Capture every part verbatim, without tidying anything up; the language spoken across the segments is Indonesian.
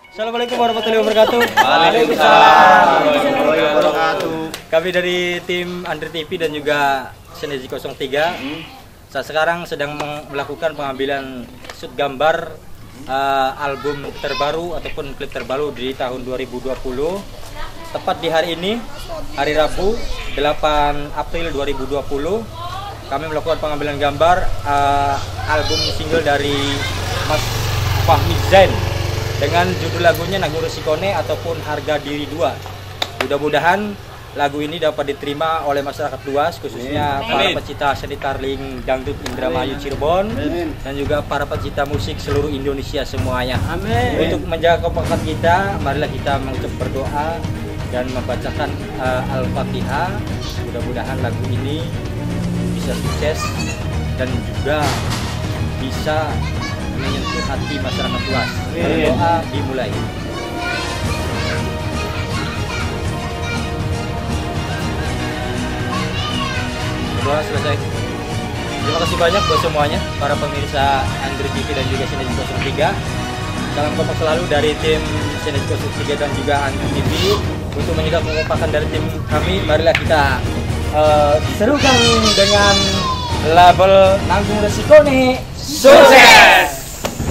Assalamualaikum warahmatullahi wabarakatuh. Waalaikumsalam warahmatullahi wabarakatuh. Kami dari tim Andri T V dan juga Sinergi nol tiga saat sekarang sedang melakukan pengambilan shoot gambar uh, album terbaru ataupun klip terbaru di tahun dua ribu dua puluh. Tepat di hari ini, hari Rabu delapan April dua ribu dua puluh, kami melakukan pengambilan gambar uh, album single dari Mas Fahmi Zain dengan judul lagunya Naguru Sikone ataupun Harga Diri dua. Mudah-mudahan lagu ini dapat diterima oleh masyarakat luas, khususnya Amin. Para pecinta seni tarling dangdut Indramayu Cirebon Amin. Dan juga para pecinta musik seluruh Indonesia semuanya. Amin. Untuk menjaga kekompakan kita, marilah kita mengucap berdoa dan membacakan uh, Al-Fatihah. Mudah-mudahan lagu ini bisa sukses dan juga bisa menyentuh hati masyarakat luas. Berdoa dimulai. Berdoa selesai. Terima kasih banyak buat semuanya, para pemirsa Andri T V dan juga Sinergi nol tiga. Salam kompak selalu dari tim Sinergi nol tiga dan juga Andri T V. Untuk menjaga kekompakan dari tim kami, marilah kita uh, serukan dengan label Naguru Sikone. Sukses!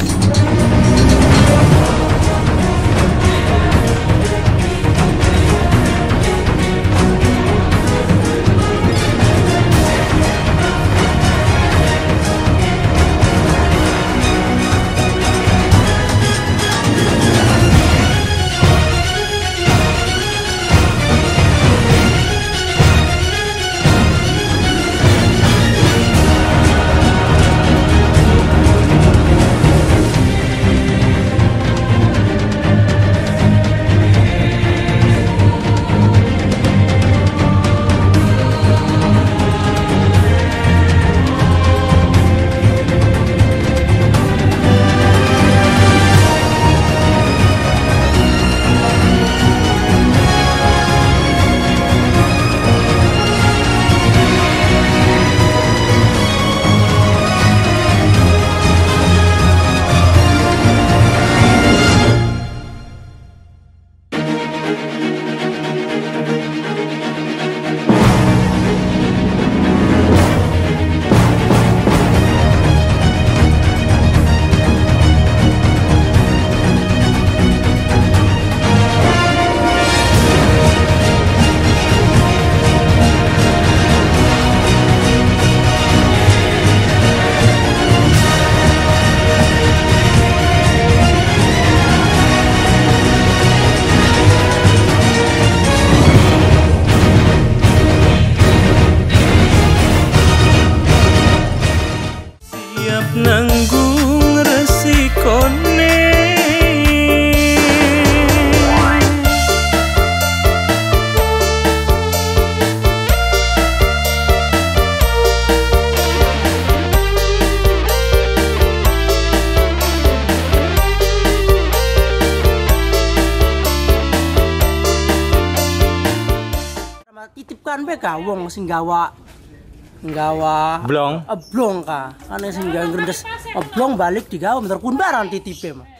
Nanggung resikone titipkan be ka wong sing gawa nggawa blong oblong ka ane sing nggawa ngrendes oblong balik digawa bentar kun barang titipe mah